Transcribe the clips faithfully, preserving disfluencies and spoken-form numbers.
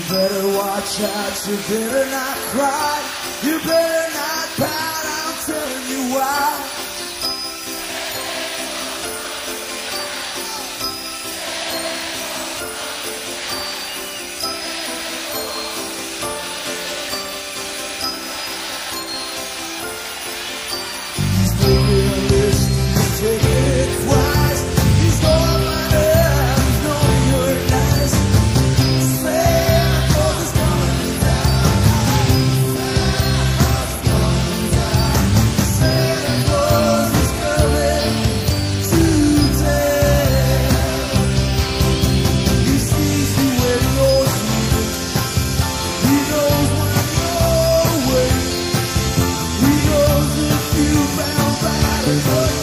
better watch out, you better not cry, you better not pout, I'm telling you why. He's making a list, he's taking it twice, he's going my head, he's knowing you're nice. Santa Claus is coming to town. Santa Claus is coming to town. He sees you when you're sleeping. He knows when you're awake. He knows if you found bad advice.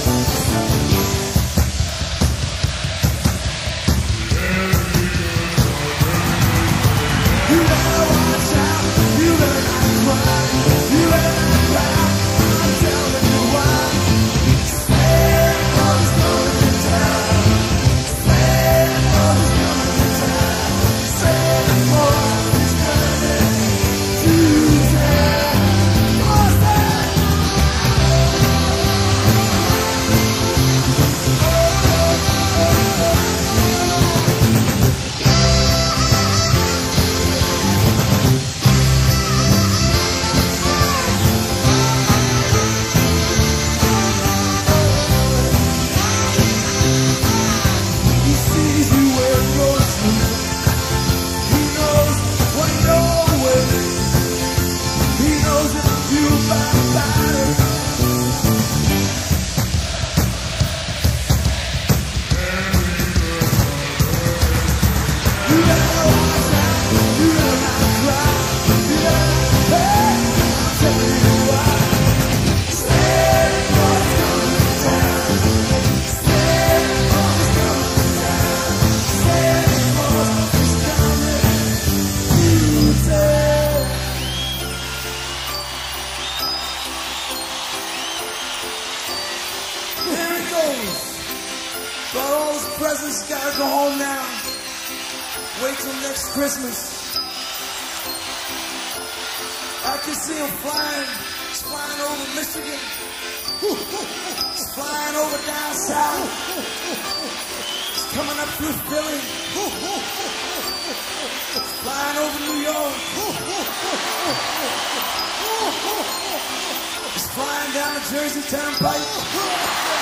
You better watch out, you better not cry, you better not pout, I'm telling you why. Santa Claus is coming to town. Santa Claus is coming to town. Santa Claus is coming to town. Oh, Santa! He sees you when you're sleeping. He knows when you're awake. He knows if you found bad. You better watch out, you better not cry, you better not pay. I'm telling you why. Santa Claus is coming to town. Santa Claus is coming to town. Santa Claus is coming to town. There it goes. Got all his presents, gotta go home now. Wait till next Christmas. I can see him flying. He's flying over Michigan. He's flying over down south. He's coming up through Philly. He's flying over New York. He's flying down the Jersey Turnpike.